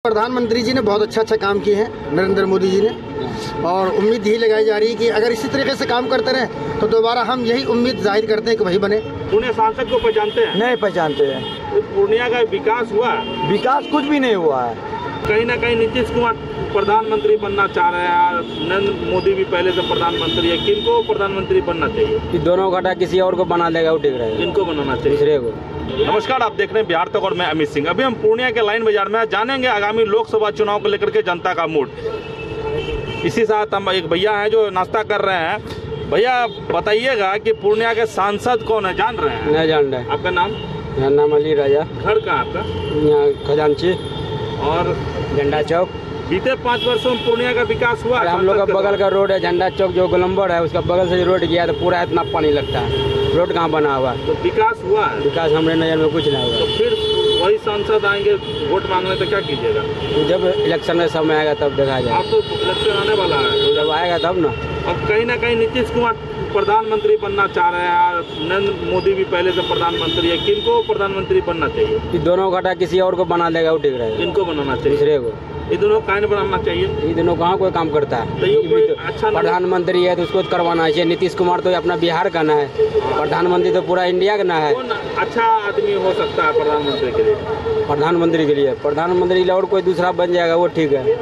प्रधानमंत्री जी ने बहुत अच्छा काम किए हैं, नरेंद्र मोदी जी ने, और उम्मीद यही लगाई जा रही है कि अगर इसी तरीके से काम करते रहे तो दोबारा हम यही उम्मीद जाहिर करते हैं कि वही बने। पूर्णिया सांसद को पहचानते हैं? नहीं पहचानते हैं। तो पूर्णिया का विकास हुआ? विकास कुछ भी नहीं हुआ है। कहीं ना कहीं नीतीश कुमार प्रधानमंत्री बनना चाह रहे हैं, नरेंद्र मोदी भी पहले से प्रधानमंत्री है, किनको प्रधानमंत्री बनना चाहिए? कि दोनों घटा किसी और को बना देगा वो ठीक रहेगा। किनको बनाना चाहिए? दूसरे को। नमस्कार, आप देख रहे हैं बिहार तक और मैं अमित सिंह। अभी हम पूर्णिया के लाइन बाजार में जानेंगे आगामी लोकसभा चुनाव को लेकर के जनता का मूड। इसी साथ हम एक भैया हैं जो नाश्ता कर रहे हैं। भैया बताइएगा कि पूर्णिया के सांसद कौन है, जान रहे हैं? नहीं जान रहे। आपका नाम? मेरा नाम अली राजा। घर कहाँ आपका? यहाँ खजांची और झंडा चौक। बीते 5 वर्षों में पूर्णिया का विकास हुआ? हम लोग का बगल का रोड है झंडा चौक, जो गोलम्बर है उसका बगल से रोड गया तो पूरा इतना पानी लगता है। रोड कहाँ बना हुआ? तो विकास हुआ है? विकास हमारे नजर में कुछ नहीं हुआ। तो फिर वही सांसद आएंगे वोट मांगने तो क्या कीजिएगा? तो जब इलेक्शन का समय आएगा तब देखा जाएगा। अब तो इलेक्शन आने वाला है, तो जब आएगा तब ना। अब कहीं ना कहीं नीतीश कुमार प्रधानमंत्री बनना चाह रहे हैं, नरेंद्र मोदी भी पहले से प्रधानमंत्री है, किनको प्रधानमंत्री बनना चाहिए? कि दोनों घटा किसी और को बना देगा वो ठीक रहेगा। किनको बनाना चाहिए? दूसरे को। ये दोनों काहे बनाना चाहिए? ये दोनों कहाँ कोई काम करता है? तो ये कोई अच्छा प्रधानमंत्री है तो उसको करवाना चाहिए। नीतीश कुमार तो अपना बिहार का ना है, प्रधानमंत्री तो पूरा इंडिया का ना है। कौन अच्छा आदमी हो सकता है प्रधानमंत्री के लिए? प्रधानमंत्री के लिए और कोई दूसरा बन जाएगा वो ठीक है।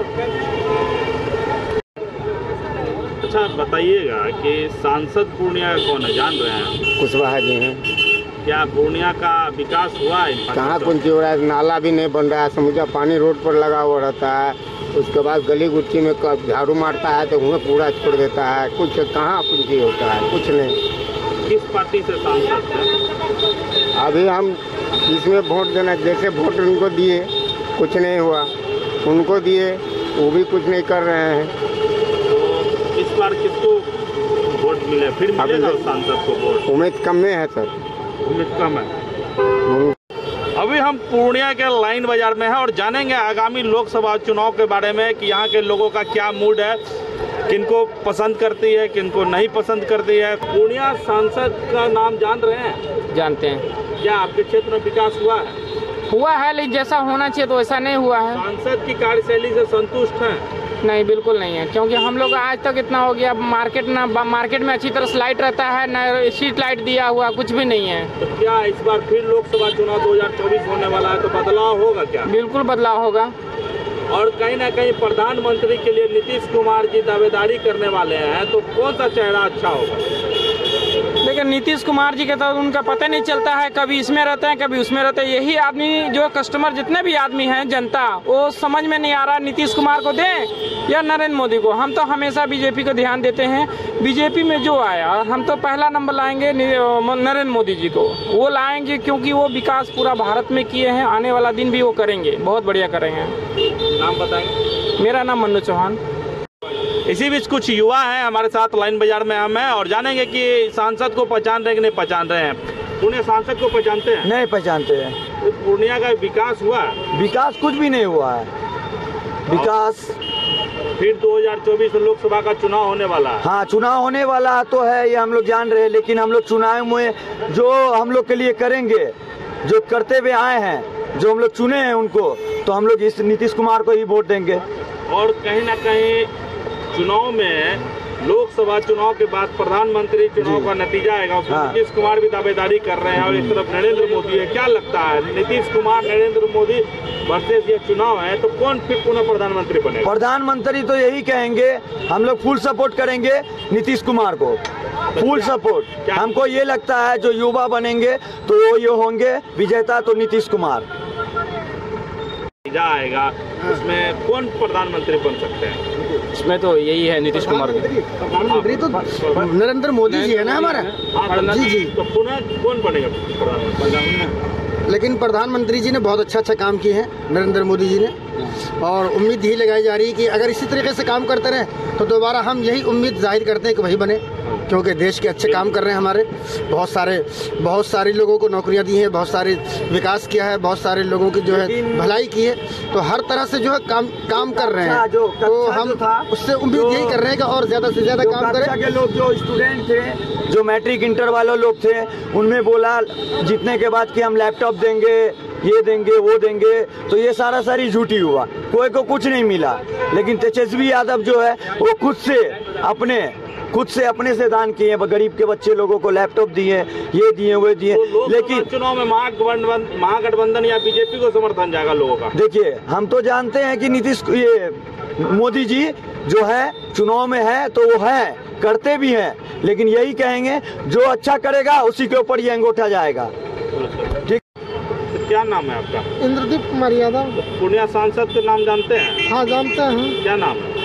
अच्छा बताइएगा कि सांसद पूर्णिया कौन है, जान रहे हैं? कुशवाहा जी हैं। क्या पूर्णिया का विकास हुआ है? कहाँ कुछ हो रहा है, नाला भी नहीं बन रहा है, समूचा पानी रोड पर लगा हुआ रहता है। उसके बाद गली गुच्ची में झाड़ू मारता है तो उन्हें पूरा छोड़ देता है। कुछ कहाँ कुछ होता है, कुछ नहीं। किस पार्टी से सांसद है? अभी हम इसमें वोट देना, जैसे वोट उनको दिए कुछ नहीं हुआ, उनको दिए वो भी कुछ नहीं कर रहे हैं। तो इस बार किसको वोट मिले, फिर मिलेगा सांसद को वोट? उम्मीद कम में है सर, उम्मीद कम है। अभी हम पूर्णिया के लाइन बाजार में हैं और जानेंगे आगामी लोकसभा चुनाव के बारे में कि यहाँ के लोगों का क्या मूड है, किनको पसंद करती है, किनको नहीं पसंद करती है। पूर्णिया सांसद का नाम जान रहे हैं? जानते हैं। क्या आपके क्षेत्र में विकास हुआ है? हुआ है, लेकिन जैसा होना चाहिए तो ऐसा नहीं हुआ है। सांसद की कार्यशैली से संतुष्ट हैं? नहीं, बिल्कुल नहीं है, क्योंकि हम लोग आज तक इतना हो गया, मार्केट में अच्छी तरह से लाइट रहता है, न स्ट्रीट लाइट दिया हुआ, कुछ भी नहीं है। तो क्या इस बार फिर लोकसभा चुनाव 2024 होने वाला है तो बदलाव होगा क्या? बिल्कुल बदलाव होगा। और कहीं ना कहीं प्रधानमंत्री के लिए नीतीश कुमार जी दावेदारी करने वाले हैं, तो कौन सा चेहरा अच्छा होगा? लेकिन नीतीश कुमार जी के तो उनका पता नहीं चलता है, कभी इसमें रहते हैं कभी उसमें रहते हैं। यही आदमी जो कस्टमर जितने भी आदमी हैं, जनता, वो समझ में नहीं आ रहा नीतीश कुमार को दें या नरेंद्र मोदी को। हम तो हमेशा बीजेपी को ध्यान देते हैं। बीजेपी में जो आया, हम तो पहला नंबर लाएंगे नरेंद्र मोदी जी को। वो लाएंगे क्योंकि वो विकास पूरा भारत में किए हैं, आने वाला दिन भी वो करेंगे, बहुत बढ़िया करेंगे। नाम बताएंगे? मेरा नाम मन्नू चौहान। इसी बीच कुछ युवा हैं हमारे साथ लाइन बाजार में हम हैं और जानेंगे कि सांसद को पहचान रहे कि नहीं पहचान रहे हैं। पूर्णिया सांसद को पहचानते हैं? नहीं पहचानते हैं। तो पूर्णिया का विकास हुआ? विकास कुछ भी नहीं हुआ है। विकास फिर 2024 में लोकसभा का चुनाव होने वाला है। हाँ, चुनाव होने वाला तो है, ये हम लोग जान रहे हैं, लेकिन हम लोग चुनाव में जो हम लोग के लिए करेंगे, जो करते हुए आए हैं, जो हम लोग चुने हैं उनको, तो हम लोग इस नीतीश कुमार को ही वोट देंगे। और कहीं ना कहीं चुनाव में, लोकसभा चुनाव के बाद प्रधानमंत्री चुनाव का नतीजा आएगा, उसमें हाँ। नीतीश कुमार भी दावेदारी कर रहे हैं और एक तरफ नरेंद्र मोदी है। क्या लगता है, नीतीश कुमार नरेंद्र मोदी वर्सेस ये चुनाव है तो कौन फिर पुनः प्रधानमंत्री बनेगा? प्रधानमंत्री तो यही कहेंगे, हम लोग फुल सपोर्ट करेंगे नीतीश कुमार को, फुल सपोर्ट। हमको ये लगता है जो युवा बनेंगे तो वो ये होंगे विजेता, तो नीतीश कुमार आएगा। उसमें कौन प्रधानमंत्री बन सकते हैं? इसमें तो यही है नीतीश कुमार। प्रधानमंत्री तो नरेंद्र मोदी जी है ना हमारा। जी। तो पुनः कौन बनेगा प्रधानमंत्री? लेकिन प्रधानमंत्री जी ने बहुत अच्छा काम किए हैं, नरेंद्र मोदी जी ने, और उम्मीद यही लगाई जा रही है कि अगर इसी तरीके से काम करते रहे तो दोबारा हम यही उम्मीद जाहिर करते हैं कि वही बने, क्योंकि देश के अच्छे काम कर रहे हैं हमारे। बहुत सारे लोगों को नौकरियां दी हैं, बहुत सारे विकास किया है, बहुत सारे लोगों की जो है भलाई की है, तो हर तरह से जो है काम कर रहे हैं। तो हम उससे उम्मीद यही कर रहे हैं कि और ज्यादा से ज्यादा काम करें। के लोग जो स्टूडेंट थे, जो मैट्रिक इंटर वाले लोग थे, उनमें बोला जीतने के बाद कि हम लैपटॉप देंगे, ये देंगे वो देंगे, तो ये सारी झूठी हुआ, कोई को कुछ नहीं मिला। लेकिन तेजस्वी यादव जो है वो खुद से अपने से दान किए, गरीब के बच्चे लोगों को लैपटॉप दिए, ये दिए वो दिए। तो लेकिन चुनाव में महागठबंधन या बीजेपी को समर्थन जाएगा लोगों का? देखिए, हम तो जानते हैं कि मोदी जी जो है चुनाव में है तो वो है, करते भी हैं, लेकिन यही कहेंगे जो अच्छा करेगा उसी के ऊपर ये अंगूठा जाएगा। ठीक। तो क्या नाम है आपका? इंद्रदीप कुमार यादव। पूर्णिया सांसद के नाम जानते हैं? हाँ, जानते हैं। क्या नाम है?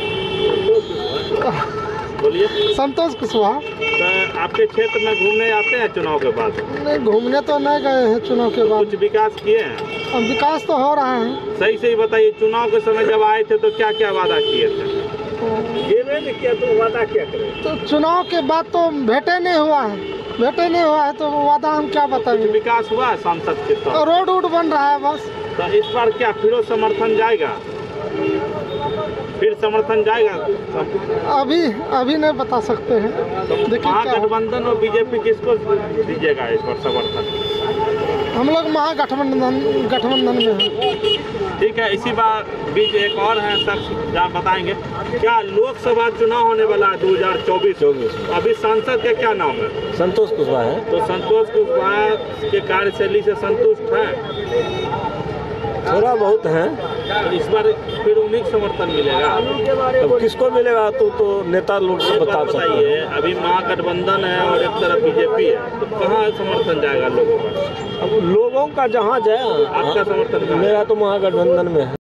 बोलिए। संतोष कुशवाहा। तो आपके क्षेत्र में घूमने आते हैं चुनाव के बाद? नहीं, घूमने तो नहीं गए हैं चुनाव के बाद। कुछ विकास किए हैं? अब विकास तो हो रहा है। सही से ही बताइए, चुनाव के समय जब आए थे तो क्या क्या वादा किए थे? तो वादा क्या करें? तो चुनाव के बाद तो भेटे नहीं हुआ है, तो वादा हम क्या बताएंगे। विकास हुआ है सांसद के तौर? रोड वोड बन रहा है बस। तो इस बार क्या फिर समर्थन जाएगा? फिर समर्थन जाएगा? अभी नहीं बता सकते हैं। तो देखिए, महागठबंधन और बीजेपी किसको दीजिएगा इस बार समर्थन? हम लोग गठबंधन में हैं। ठीक है। इसी बार बीच एक और है शख्स, जहाँ बताएंगे क्या लोकसभा चुनाव होने वाला है 2024। अभी सांसद का क्या नाम है? संतोष कुशवाहा है। तो संतोष कुशवाहा के कार्यशैली से संतुष्ट है? थोड़ा बहुत है। तो इस बार फिर उन्हीं को समर्थन मिलेगा? अब किसको मिलेगा तो नेता लोग से बता सकते हैं। बताइए, अभी महागठबंधन है और एक तरफ बीजेपी है, तो कहाँ समर्थन जाएगा लोगों का? अब लोगों का जहाँ जाए। आपका समर्थन? मेरा तो महागठबंधन में है।